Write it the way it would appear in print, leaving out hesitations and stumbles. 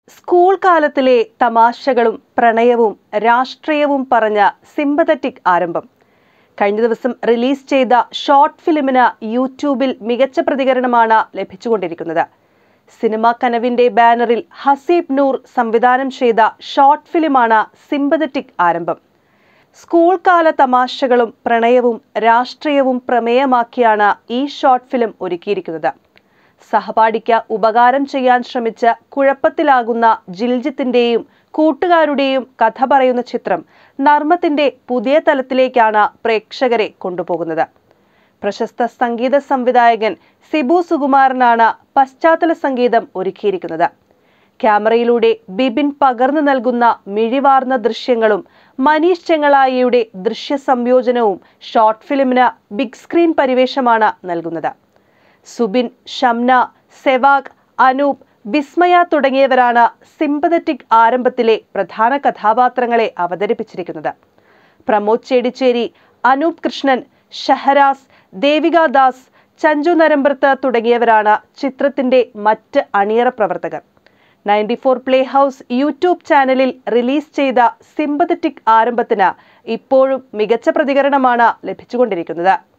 School കാലത്തിലെ തമാശകളും പ്രണയവും രാഷ്ട്രീയവും പറഞ്ഞ സിമ്പതറ്റിക് ആരംഭം കഴിഞ്ഞ ദിവസം റിലീസ് ചെയ്ത ഷോർട്ട് ഫിലിമിന് യൂട്യൂബിൽ മികച്ച പ്രതികരണമാണ് ലഭിച്ചുകൊണ്ടിരിക്കുന്നത്. സിനിമ കനവിന്റെ ബാനറിൽ ഹസീബ് നൂർ സംവിധാനം ചെയ്ത ഷോർട്ട് ഫിലിമാണ് സിമ്പതറ്റിക് ആരംഭം. സ്കൂൾ കാല തമാശകളും പ്രണയവും രാഷ്ട്രീയവും പ്രമേയമാക്കിയാണ് ഈ ഷോർട്ട് ഫിലിം ഒരുക്കിയിരിക്കുന്നത്. സഹപാഠിക്ക് ഉപകാരം ചെയ്യാൻ ശ്രമിച്ച് കുഴപ്പത്തിലാകുന്ന ജിൽജിത്തിന്റെയും കൂട്ടുകാരുടെയും കഥ പറയുന്ന ചിത്രം നർമ്മത്തിന്റെ പുതിയ തലത്തിലേക്കാണ് പ്രേക്ഷകരെ കൊണ്ടുപോകുന്നത്. പ്രശസ്ത സംഗീത സംവിധായകൻ സിബു സുകുമാരനാണ് പശ്ചാത്തല സംഗീതം ഒരുക്കിയിരിക്കുന്നത്. ക്യാമറയിലൂടെ ബിബിൻ പകർന്നു നൽകുന്ന മിഴിവാർന്ന ദൃശ്യങ്ങളും മനീഷ് ചെങ്ങളായിയുടെ ദൃശ്യ സംയോജനവും ഷോർട്ട് ഫിലിമിന് ബിഗ് സ്ക്രീൻ പരിവേഷമാണ് നൽകുന്നത്. സുബിൻ, ഷംന, സെവാഗ്, അനൂപ്, വിസ്മയ തുടങ്ങിയവരാണ് സിമ്പതറ്റിക് ആരംഭത്തിലെ പ്രധാന കഥാപാത്രങ്ങളെ അവതരിപ്പിച്ചിരിക്കുന്നത്. പ്രമോദ് ചേടിച്ചേരി, അനൂപ് കൃഷ്ണൻ, ഷഹരാസ്, ദേവിക ദാസ്, ചഞ്ചു നരമ്പ്രത്ത് തുടങ്ങിയവരാണ് ചിത്രത്തിന്റെ മറ്റ് അണിയറ പ്രവർത്തകർ. 94 പ്ലേ ഹൗസ് യൂട്യൂബ് ചാനലിൽ റിലീസ് ചെയ്ത സിമ്പതറ്റിക് ആരംഭത്തിന് ഇപ്പോഴും മികച്ച പ്രതികരണമാണ് ലഭിച്ചുകൊണ്ടിരിക്കുന്നത്.